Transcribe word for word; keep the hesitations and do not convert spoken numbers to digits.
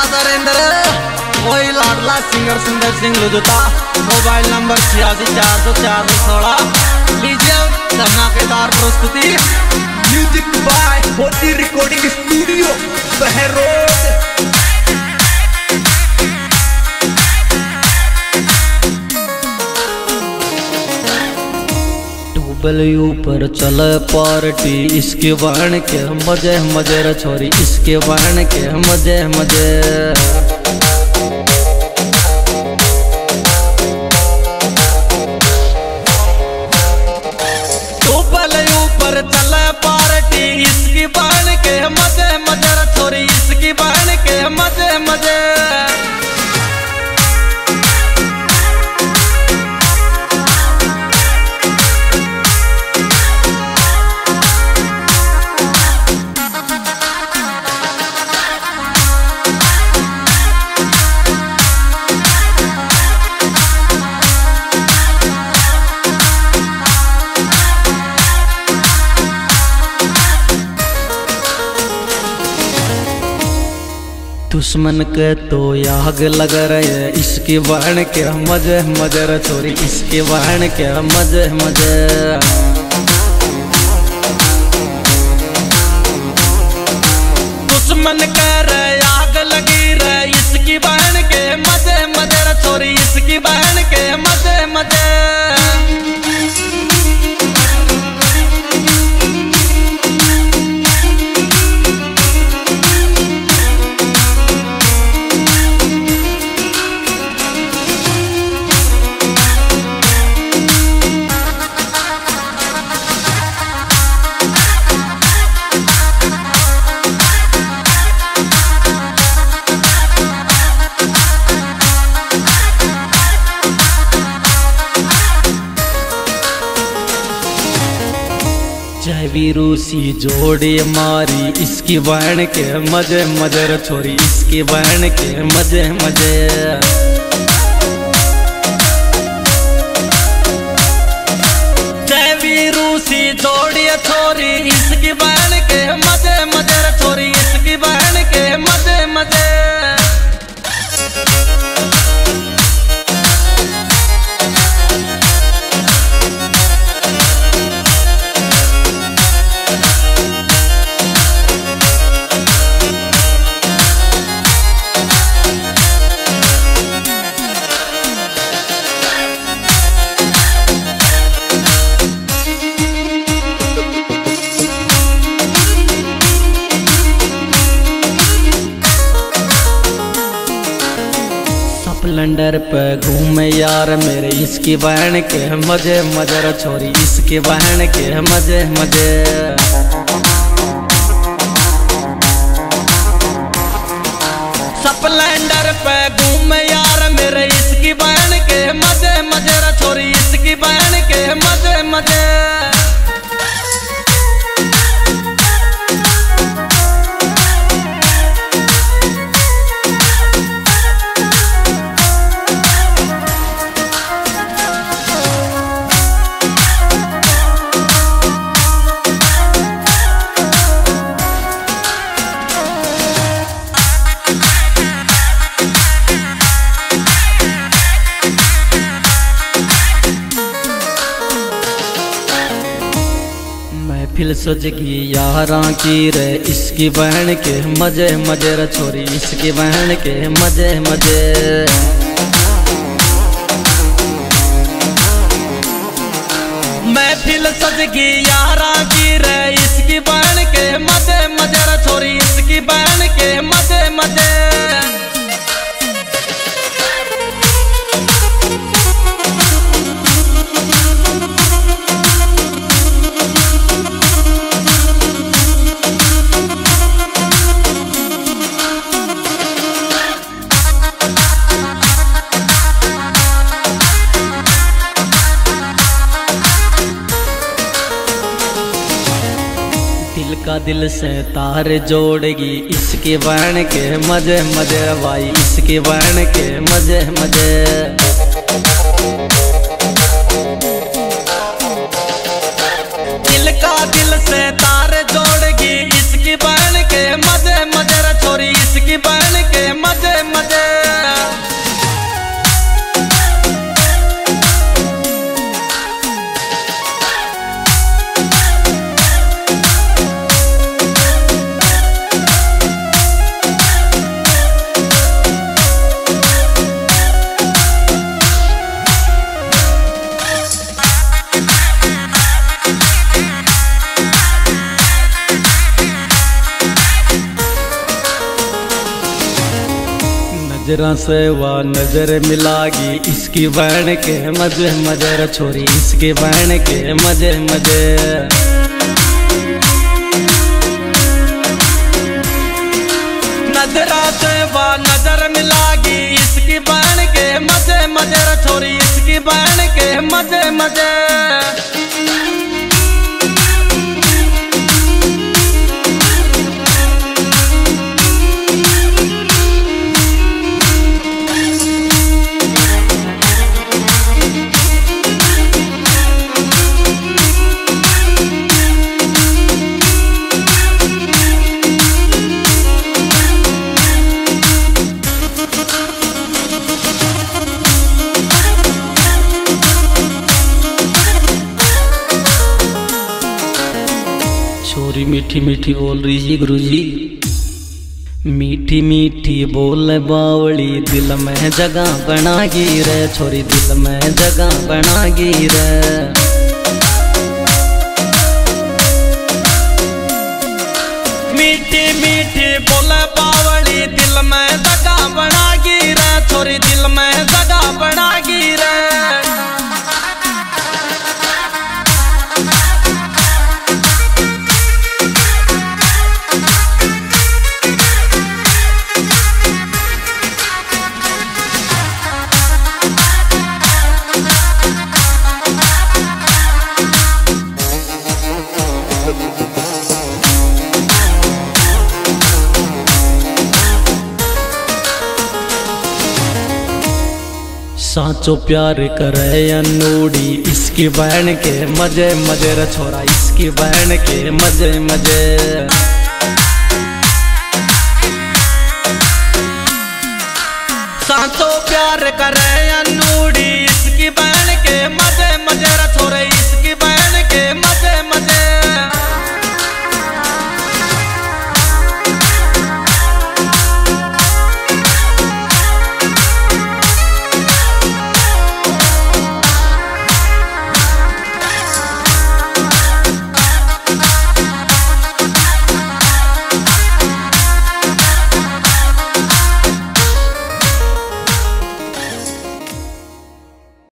नरेंद्र वही लाडला सिंगर सुंदर सिंह लुधुता। मोबाइल नंबर छियासी चार सौ चार सौ सोलह। लीजिए धमाकेदार प्रस्तुति। म्यूजिक बाय होती रिकॉर्डिंग स्टूडियो बहरोड। डब्ल्यू पर चल पार्टी इसके बहन के मजे मजे रे छोरी इसके बहन के मजे मजे। डब्ल्यू पर चल पार्टी इसकी बहन के मजे मजे रे छोरी इसकी बहन के मजे मजे। दुश्मन के तो आग लग रहे इसकी बहन के मजे मजे रे छोरी इसकी बहन के मजे मजे। दुश्मन के रे आग लगी रे इसकी बहन के मजे मजे रे छोरी इसकी बहन के मजे मजे। जय वीरूसी जोड़ी मारी इसकी बहन के मजे मजे रे छोरी इसकी बहन के मजे मजे। जय वीरूसी जोड़ी छोरी इसकी बहन के मजे मजे रे छोरी इसकी बहन के मजे मजे। स्प्लेंडर पे घूमे यार मेरे इसकी बहन के मजे मजे रे छोरी इसकी बहन के मजे मजे। स्प्लेंडर पे घूमे यार मेरे इसकी बहन के मजे मजे रे छोरी इसकी बहन के मजे मजे। फिल सजगी यारा की रे इसकी बहन के मजे मजे रे छोरी इसकी बहन के मजे मजे। महफिल सजगी यारा की रे इसकी बहन के मजे मजे रे छोरी इसकी बहन के मजे मजे। दिल का दिल से तार जोड़ेगी इसके बहन के मजे मजे भाई इसके बहन के मजे मजे। दिल का दिल से तार जोड़ेगी इसकी बहन के मजे मजे रे छोरी इसकी बहन के मजे नजरा से वह नजर मिलागी इसकी बहन के मजे मजे रे छोरी इसकी बहन के मजे मजे। नजरा से वह नजर मिलागी इसकी बहन के मजे मजे रे छोरी इसकी बहन के मजे मजे। छोरी मीठी मीठी बोल रही जी गुरुजी, मीठी मीठी बोल बावली दिल में जगह बनागी रे छोरी दिल में जगह बनागी रे। मीठी मीठी बोल बावली दिल में जगह बनागी रे छोरी दिल में जगह बनागी रे। साचो प्यार करे अनूड़ी इसकी बहन के मजे मजे रे छोरा इसकी बहन के मजे मजे। साचो प्यार करे